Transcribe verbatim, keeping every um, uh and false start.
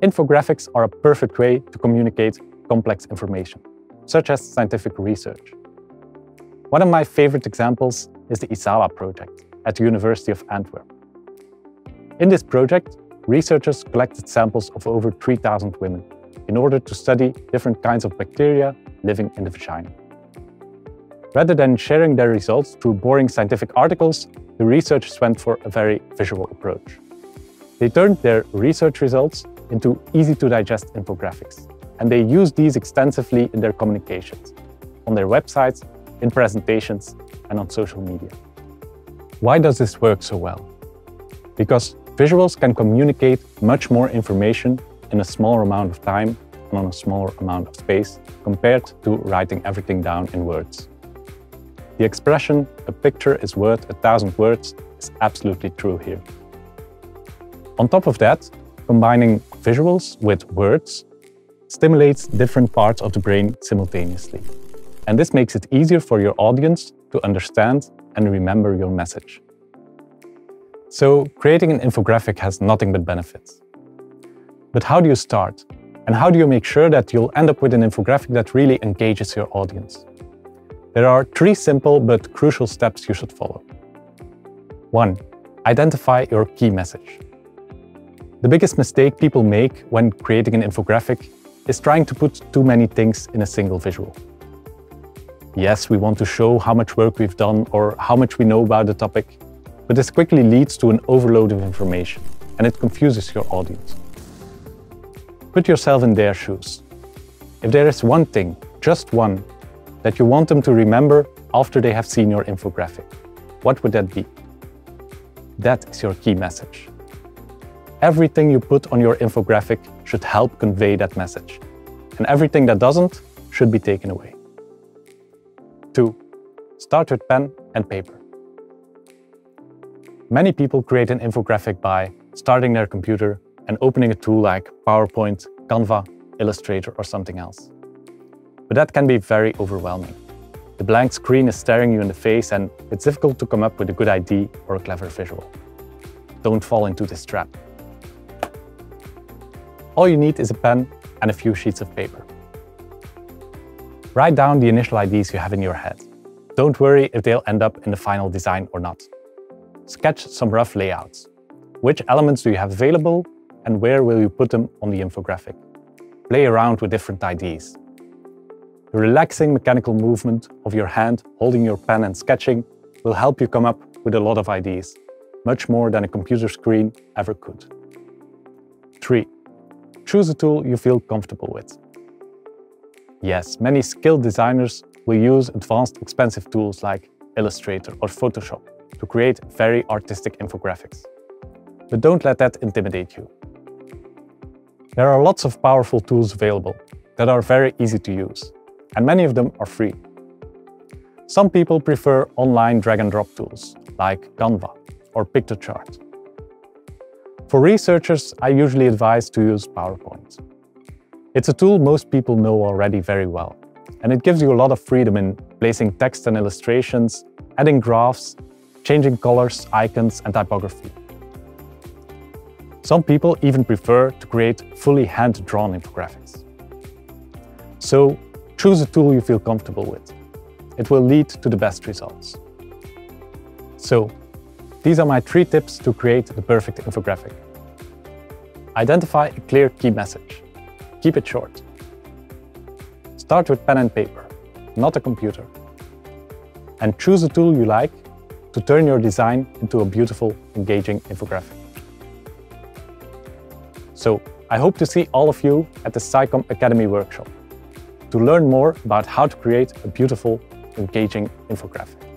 Infographics are a perfect way to communicate complex information, such as scientific research. One of my favorite examples is the Eeckhout project at the University of Antwerp. In this project, researchers collected samples of over three thousand women in order to study different kinds of bacteria living in the vagina. Rather than sharing their results through boring scientific articles, the researchers went for a very visual approach. They turned their research results into easy-to-digest infographics, and they used these extensively in their communications, on their websites, in presentations, and on social media. Why does this work so well? Because visuals can communicate much more information in a smaller amount of time and on a smaller amount of space compared to writing everything down in words. The expression, "a picture is worth a thousand words," is absolutely true here. On top of that, combining visuals with words stimulates different parts of the brain simultaneously. And this makes it easier for your audience to understand and remember your message. So, creating an infographic has nothing but benefits. But how do you start? And how do you make sure that you'll end up with an infographic that really engages your audience? There are three simple but crucial steps you should follow. One, identify your key message. The biggest mistake people make when creating an infographic is trying to put too many things in a single visual. Yes, we want to show how much work we've done or how much we know about the topic, but this quickly leads to an overload of information, and it confuses your audience. Put yourself in their shoes. If there is one thing, just one, that you want them to remember after they have seen your infographic, what would that be? That is your key message. Everything you put on your infographic should help convey that message, and everything that doesn't should be taken away. Two, start with pen and paper. Many people create an infographic by starting their computer and opening a tool like PowerPoint, Canva, Illustrator, or something else. But that can be very overwhelming. The blank screen is staring you in the face and it's difficult to come up with a good idea or a clever visual. Don't fall into this trap. All you need is a pen and a few sheets of paper. Write down the initial ideas you have in your head. Don't worry if they'll end up in the final design or not. Sketch some rough layouts. Which elements do you have available and where will you put them on the infographic? Play around with different ideas. The relaxing mechanical movement of your hand holding your pen and sketching will help you come up with a lot of ideas, much more than a computer screen ever could. Three, choose a tool you feel comfortable with. Yes, many skilled designers will use advanced expensive tools like Illustrator or Photoshop to create very artistic infographics. But don't let that intimidate you. There are lots of powerful tools available that are very easy to use, and many of them are free. Some people prefer online drag-and-drop tools like Canva or Pictochart. For researchers, I usually advise to use PowerPoint. It's a tool most people know already very well, and it gives you a lot of freedom in placing text and illustrations, adding graphs, changing colors, icons, and typography. Some people even prefer to create fully hand-drawn infographics. So, choose a tool you feel comfortable with. It will lead to the best results. So, these are my three tips to create the perfect infographic. Identify a clear key message. Keep it short. Start with pen and paper, not a computer. And choose a tool you like to turn your design into a beautiful, engaging infographic. So, I hope to see all of you at the SciComm Academy workshop to learn more about how to create a beautiful, engaging infographic.